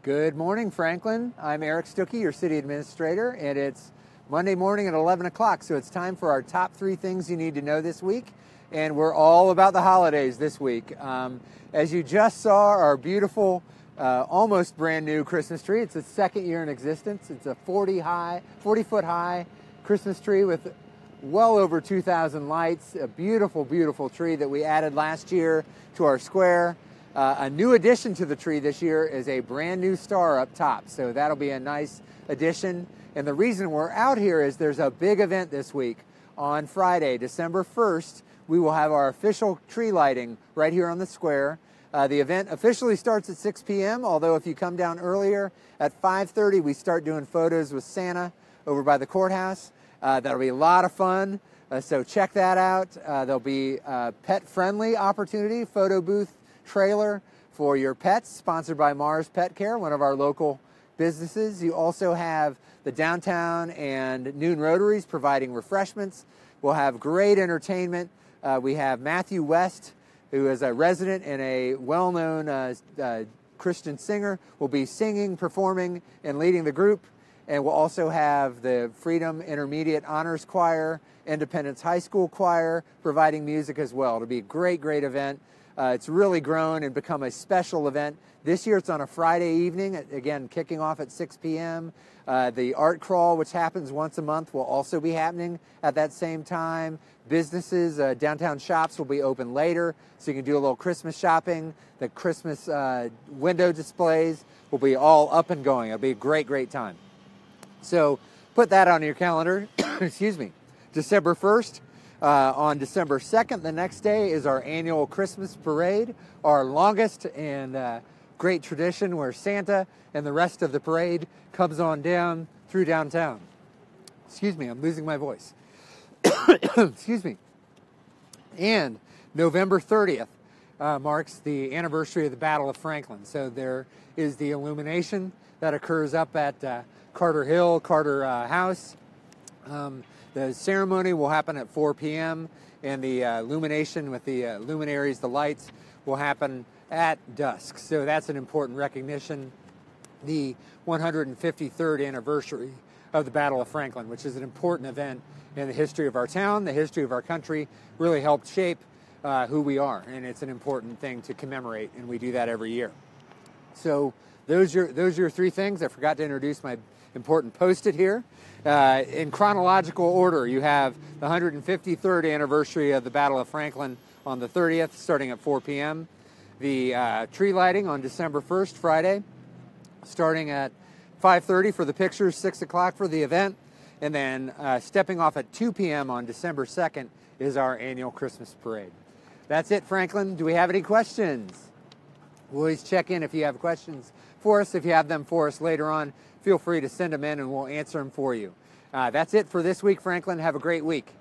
Good morning, Franklin. I'm Eric Stuckey, your city administrator, and it's Monday morning at 11 o'clock, so it's time for our top 3 things you need to know this week, and we're all about the holidays this week. As you just saw, our beautiful, almost brand new Christmas tree. It's its second year in existence. It's a 40-foot high Christmas tree with well over 2,000 lights, a beautiful, beautiful tree that we added last year to our square. A new addition to the tree this year is a brand new star up top, so that'll be a nice addition. And the reason we're out here is there's a big event this week. On Friday, December 1st, we will have our official tree lighting right here on the square. The event officially starts at 6 p.m., although if you come down earlier, at 5:30 we start doing photos with Santa over by the courthouse. That'll be a lot of fun, so check that out. There'll be a pet-friendly opportunity, photo booth trailer for your pets, sponsored by Mars Pet Care, one of our local businesses. You also have the downtown and noon rotaries providing refreshments. We'll have great entertainment. We have Matthew West, who is a resident and a well-known Christian singer, will be singing, performing, and leading the group. And we'll also have the Freedom Intermediate Honors Choir, Independence High School Choir, providing music as well. It'll be a great, great event. It's really grown and become a special event. This year it's on a Friday evening, again, kicking off at 6 p.m. The art crawl, which happens once a month, will also be happening at that same time. Businesses, downtown shops will be open later, so you can do a little Christmas shopping. The Christmas window displays will be all up and going. It'll be a great, great time. So put that on your calendar. Excuse me. December 1st. On December 2nd, the next day, is our annual Christmas parade, our longest and great tradition where Santa and the rest of the parade comes on down through downtown. Excuse me, I'm losing my voice. Excuse me. And November 30th marks the anniversary of the Battle of Franklin. So there is the illumination that occurs up at Carter Hill, Carter House. The ceremony will happen at 4 p.m. and the illumination with the luminaries, the lights, will happen at dusk. So that's an important recognition. The 153rd anniversary of the Battle of Franklin, which is an important event in the history of our town, the history of our country, really helped shape who we are. And it's an important thing to commemorate, and we do that every year. So those are your 3 things. I forgot to introduce my important post-it here. In chronological order, you have the 153rd anniversary of the Battle of Franklin on the 30th, starting at 4 p.m. The tree lighting on December 1st, Friday, starting at 5:30 for the pictures, 6 o'clock for the event, and then stepping off at 2 p.m. on December 2nd is our annual Christmas parade. That's it, Franklin. Do we have any questions? We'll always check in if you have questions for us. If you have them for us later on, feel free to send them in and we'll answer them for you. That's it for this week, Franklin. Have a great week.